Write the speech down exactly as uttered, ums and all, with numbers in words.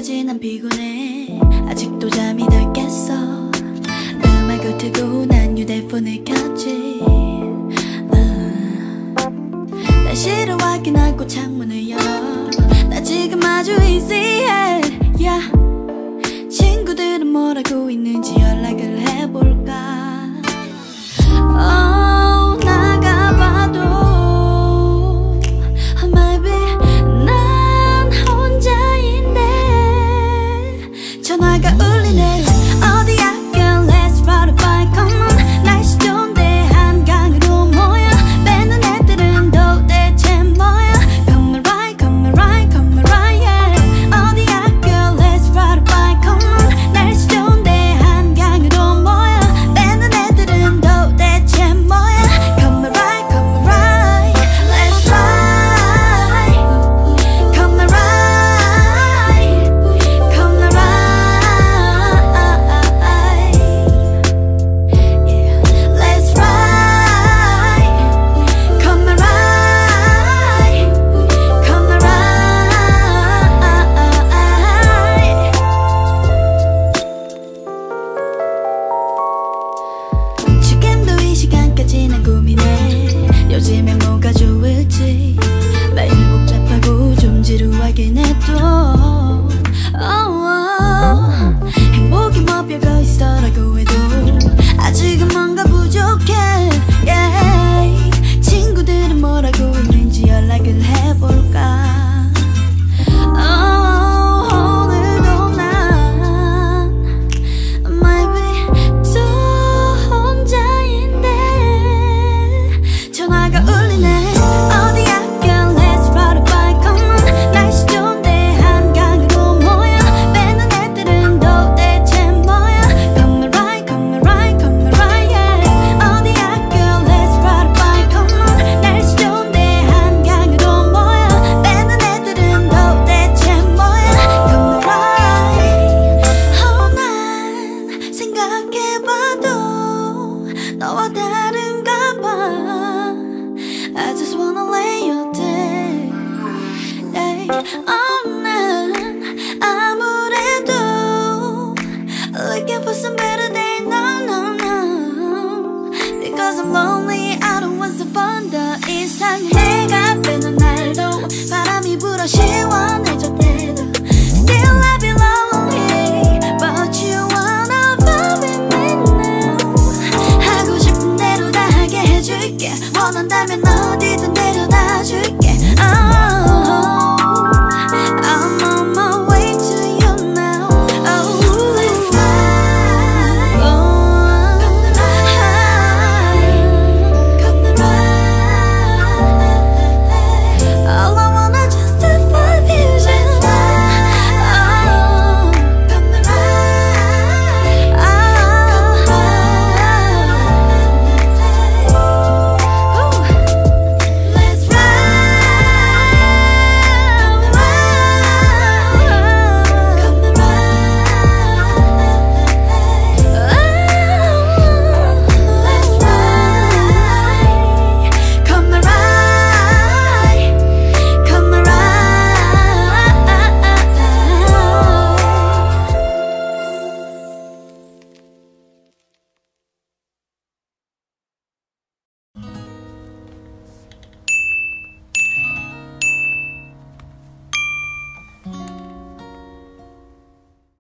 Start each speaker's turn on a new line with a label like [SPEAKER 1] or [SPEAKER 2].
[SPEAKER 1] 밤까지 난 피곤해. 아직도 잠이 덜 깼어. 음악을 틀고 난 휴대폰을 켰지. uh. 날씨를 확인하고 창문을 열어. 나 지금 아주 easy yeah. 친구들은 뭘 하고 있는지 연락을 해볼까. Oh, 나가봐도 maybe 난 혼자인데. 전화가 울리네. 어디야 girl, let's ride a bike, come on. 날씨 좋은데 한강으로 모여. 빼는 애들은 도대체 뭐야. Come and ride, come and ride, come and ride, yeah. 어디야 girl, let's ride a bike, come on. 날씨 좋은데 한강으로 모여. 빼는 애들은 도대체 뭐야. Come and ride, come and ride, let's ride. Come and ride, come and ride, yeah. Let's ride, come and ride, come and ride. 지금도 이 시간까지 난 고민해. 요즘엔 뭐가 좋을지. 매일 복잡하고 좀 지루하긴 해도 oh, oh. 행복이 뭐 별거 있어라고 해도 아직은 뭔가 부족해 yeah. 친구들은 뭘 하고 있는지 연락을 해볼까. oh, 오늘도 난 maybe 또 혼자인데. 전화가 울리네. 어디야 girl, let's ride a bike, come on. 날씨 좋은데 한강으로 모여. 빼는 애들은 도대체 뭐야. Come and ride, come and ride, come and ride, yeah. 어디야 girl, let's ride a bike, come on. 날씨 좋은데 한강으로 모여. 빼는 애들은 도대체 뭐야. Come and ride. oh, 난 생각해봐도 너와 다른가 봐. I just wanna lay you down yeah. oh, 난 아무래도 looking for some better day. No, no, no. Because I'm lonely, I don't want some fun. 더 이상 해가 빼는 날도 바람이 불어 시원해져 때도 Still I belong here, but you wanna fall with me now. 하고 싶은 대로 다 하게 해줄게. 원한다면 어디든 데려다 줄게. oh.